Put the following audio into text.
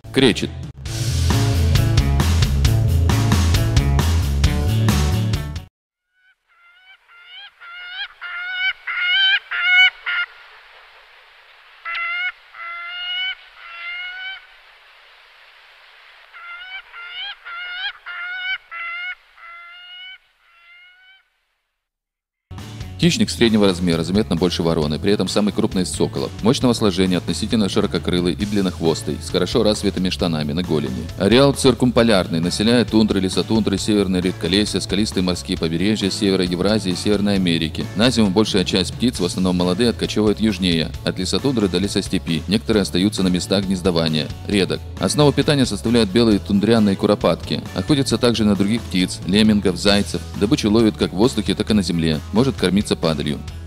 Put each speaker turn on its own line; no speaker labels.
Кречет. Хищник среднего размера, заметно больше вороны, при этом самый крупный из соколов. Мощного сложения, относительно ширококрылый и длиннохвостый, с хорошо развитыми штанами на голени. Ареал циркумполярный, населяет тундры, лесотундры, северные редколесья, скалистые морские побережья Севера Евразии и Северной Америки. На зиму большая часть птиц, в основном молодые, откочевывают южнее, от лесотундры до лесостепи. Некоторые остаются на местах гнездования. Редок. Основу питания составляют белые тундряные куропатки. Охотятся также на других птиц, леммингов, зайцев. Добычу ловят как в воздухе, так и на земле. Может кормиться падалью.